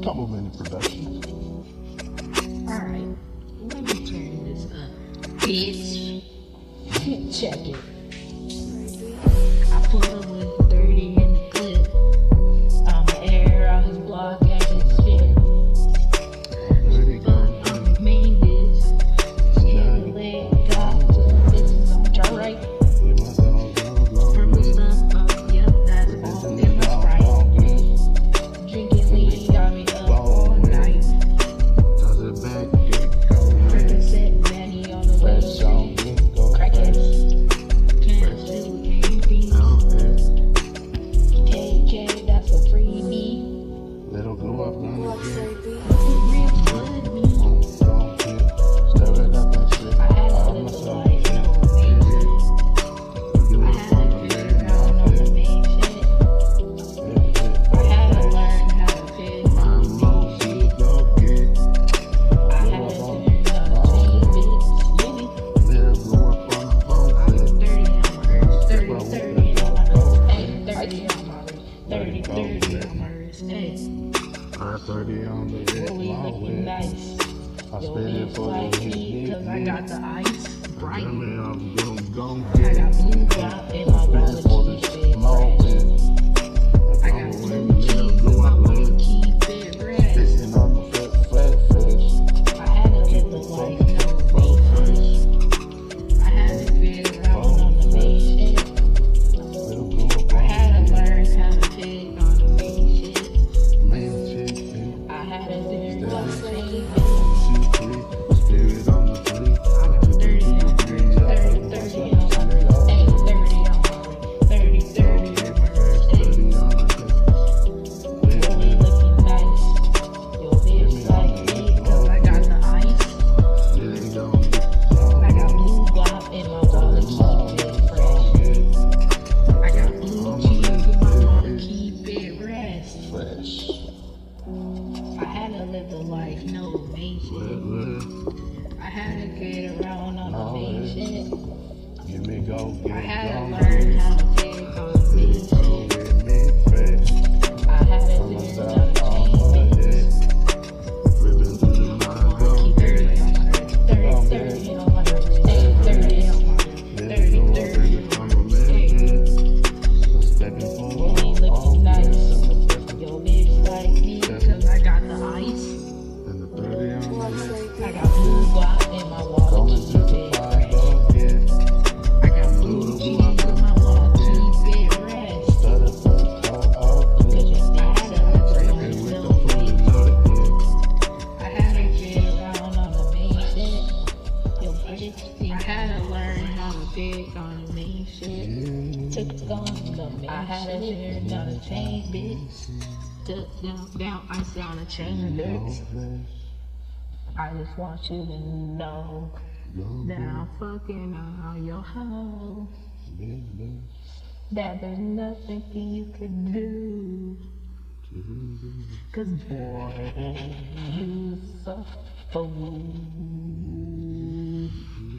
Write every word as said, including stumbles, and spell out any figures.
Couple minute production. Alright, let me turn this up. Bitch. Check it. I pulled up with thirty in the clip. I'ma air out his block and his shit. Fuck, I'm the main bitch. Hit the leg, got to the bitches on try right. Purple stuff up, yep, that's all in my Sprite. Drinking lean got me up all night. Percocet, Manny on the way street. Crackheads, can't do anything. K K, that's a freebie. Little glow up on the kid. Real blood me. Don't get stir it up and shit. I had to All live the myself life, shit. no main You I was had on to the figure lady out on on the it. main shit. I had to learn how to fit My on the main emotions shit. don't get. I had to learn how to change bits. Really? Little glow up on the phone I was shit. thirty on my wrist, thirty, thirty on my wrist, hey, thirty on my wrist, thirty, thirty on my wrist, hey. I thirty on the hit, Really long looking way. nice. I Yo, spit it bitch for the like hit, me, hit, cause I hit. got the ice bright. Tell me I'm gon' gon' I get got it. blue drop in my wallet, For the keep it small fresh. bit. I got blue cheese in my wallet, keep it fresh. Sitting on the fat, fat fish. I had to live the life, no main. I had to get around on the main shit. Little glow up I on had to learn how to pick on the main shit. the main shit. shit. I had to learn how to change it. One, two, three. Spirit on the fleet. I got thirty on my wrist, thirty, thirty on my wrist, hey, thirty on my wrist, thirty, thirty on my wrist, hey. Really looking nice. Yo, bitch like me, cause I got the ice. I got blue block in my wallet, keep it fresh. I got blue cheese in my wallet, keep it fresh. Fresh. I had to live the life, no main shit. I had to get around on the main shit. Give me go, I get had to go. learn how to pick on the main shit. Get me fresh. I had to On my learn side, how to on change my it. head. Ripping through the mind, go Keep thirty get on my wrist, thirty, thirty on my wrist, hey, thirty on my wrist, thirty, thirty on my wrist, hey. Stepping forward. Really looking nice. Yo, bitch like me, cause I got the ice. And the thirty on my head. I got blue block in my wallet, Going keep to the it fire, fresh. go get. I got blue cheese in my wallet, keep it fresh. Stutter for the car, out Cause there. you had to live the Stepping life, with the no food, main another kid. I had to get around on the main shit. Yo, bitch, I had to learn how to pick on the main shit. Took on the main I had to learn how to change bitch. Took down, down, ice on the chain bitch. I just want you to know that I'm fucking on your hoe. That there's nothing you can do. Cause boy, you so fool.